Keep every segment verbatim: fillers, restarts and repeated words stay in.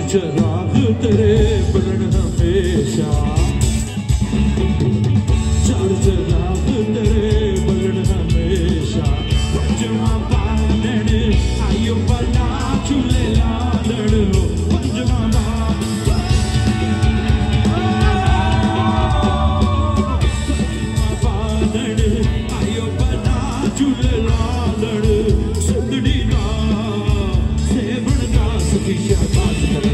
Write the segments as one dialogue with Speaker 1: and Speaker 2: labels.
Speaker 1: चराग तेरे बलन हमेशा चार चराग तेरे बलन हमेशा पंजवा पालन आयो बना चूल्हे लालड़ पंजवा पालन आयो बना चूल्हे लालड़ सुंदड़ी ना सेवन का सखी शाबाश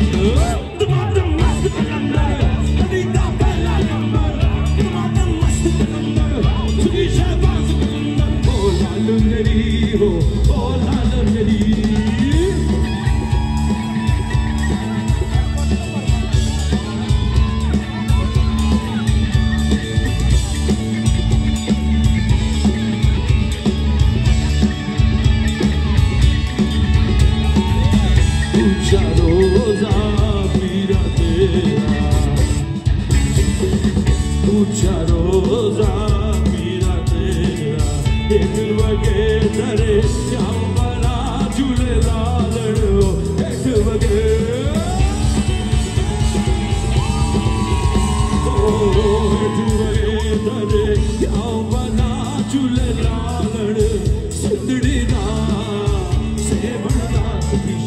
Speaker 1: रोजा पीरा तेरा पूछा रोजा पीरा तेरा एक वगे दरे जाओ बना झूले लालड़ो एक वगे ओ एक वगे दरे जाओ बना झूले लालड़ सिंदड़ी ना सेवण ना